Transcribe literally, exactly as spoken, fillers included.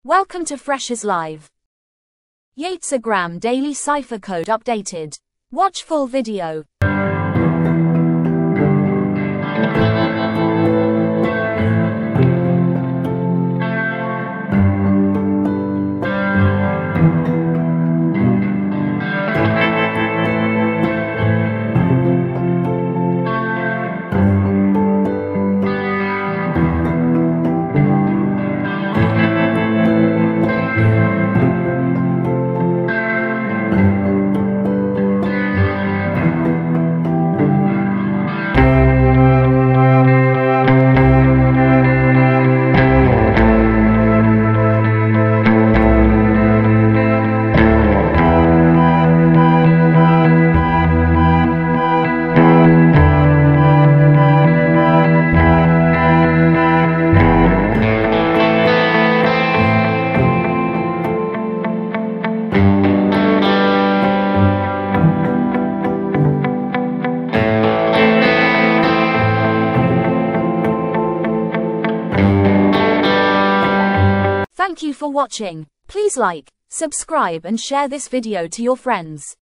Welcome to Freshers Live. Yatesgram Daily Cipher Code updated. Watch full video. Thank you for watching. Please like, subscribe and share this video to your friends.